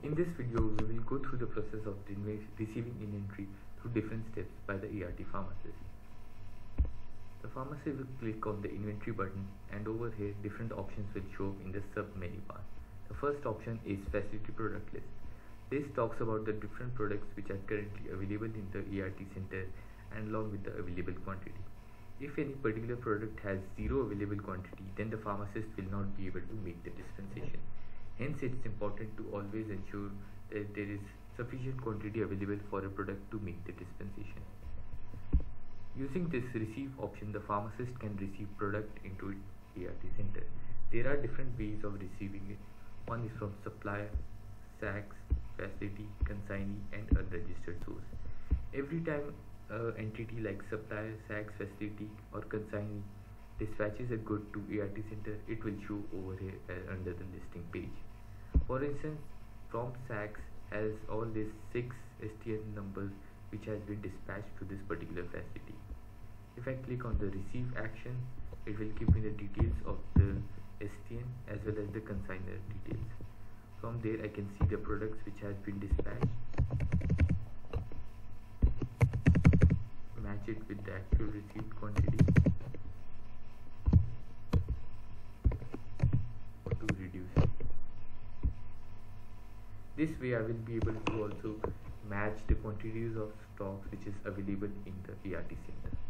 In this video, we will go through the process of receiving inventory through different steps by the ERT pharmacist. The pharmacist will click on the inventory button, and over here different options will show up in the sub menu bar. The first option is facility product list. This talks about the different products which are currently available in the ERT center and along with the available quantity. If any particular product has zero available quantity, then the pharmacist will not be able to make the dispensation. Hence, it's important to always ensure that there is sufficient quantity available for a product to make the dispensation. Using this receive option, the pharmacist can receive product into ERT center. There are different ways of receiving it. One is from supplier, SACS, facility, consignee, and unregistered source. Every time entity like supplier, SACS, facility, or consignee dispatches a good to ERT center, it will show over here under the listing page. For instance, from SACS has all these 6 STN numbers which has been dispatched to this particular facility. If I click on the receive action, it will give me the details of the STN as well as the consignor details. From there I can see the products which has been dispatched, match it with the actual received quantity, or to reduce it. This way I will be able to also match the quantities of stocks which is available in the ERT center.